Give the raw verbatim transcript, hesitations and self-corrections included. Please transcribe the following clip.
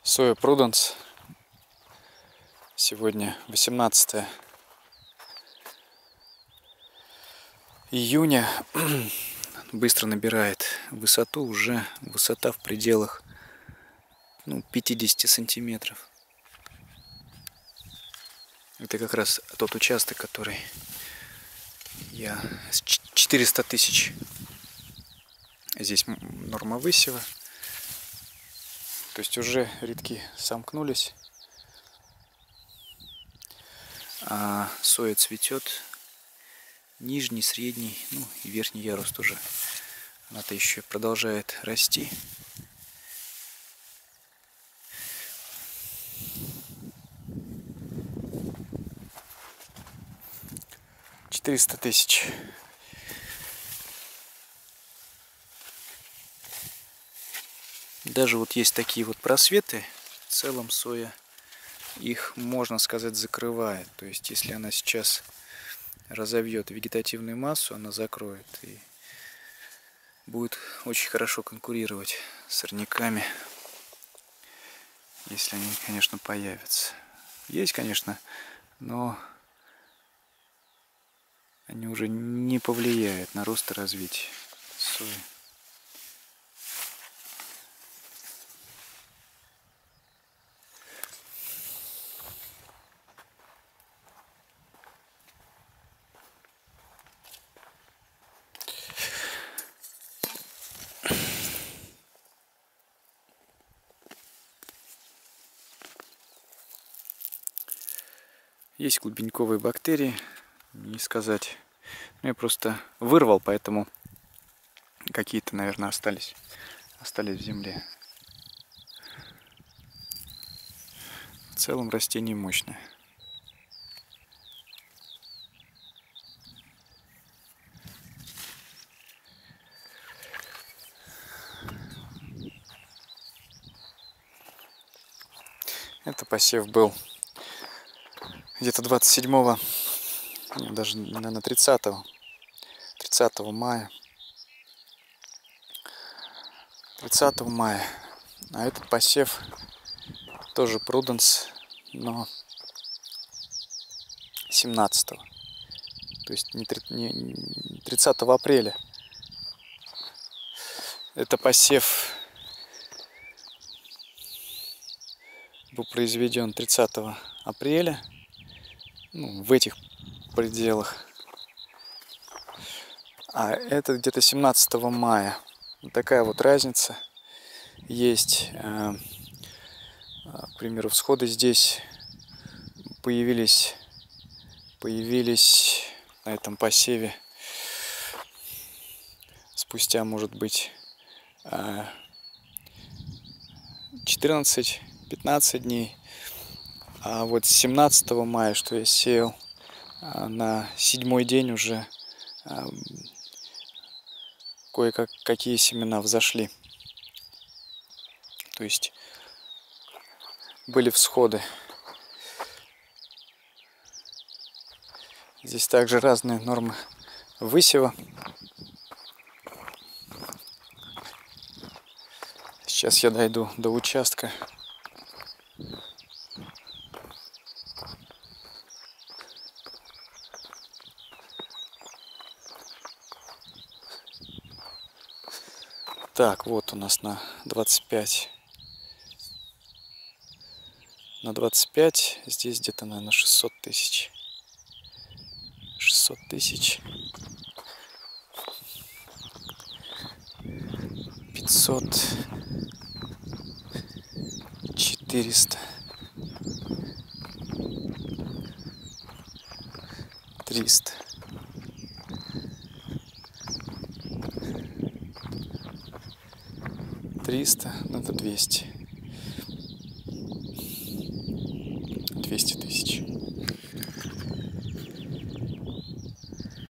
Соя Prudence. Сегодня восемнадцатое июня. Быстро набирает высоту, уже высота в пределах ну, пятидесяти сантиметров. Это как раз тот участок, который я четыреста тысяч. Здесь норма высева. То есть уже рядки сомкнулись. А соя цветет. Нижний, средний, ну и верхний ярус тоже. Она-то еще продолжает расти. четыреста тысяч. Даже вот есть такие вот просветы. В целом соя их, можно сказать, закрывает. То есть если она сейчас разовьет вегетативную массу, она закроет и будет очень хорошо конкурировать с сорняками, если они, конечно, появятся. Есть, конечно, но они уже не повлияют на рост и развитие сои. Есть клубеньковые бактерии, не сказать. Я просто вырвал, поэтому какие-то, наверное, остались, остались в земле. В целом растение мощное. Это посев был где-то двадцать седьмого, даже, наверное, тридцатого, тридцатого мая. тридцатого мая. А этот посев тоже Prudence, но семнадцатого. То есть не тридцатого апреля. Это посев был произведен тридцатого апреля. Ну, в этих пределах. А это где-то семнадцатого мая. Вот такая вот разница есть. К примеру, всходы здесь появились, появились на этом посеве спустя, может быть, четырнадцать-пятнадцать дней. А вот с семнадцатого мая, что я сеял, на седьмой день уже кое-какие семена взошли. То есть были всходы. Здесь также разные нормы высева. Сейчас я дойду до участка. Так, вот у нас на двадцать пять. На двадцать пять, здесь где-то, наверное, шестьсот тысяч. шестьсот тысяч. пятьсот. четыреста. триста. триста, ну это двести. двести тысяч.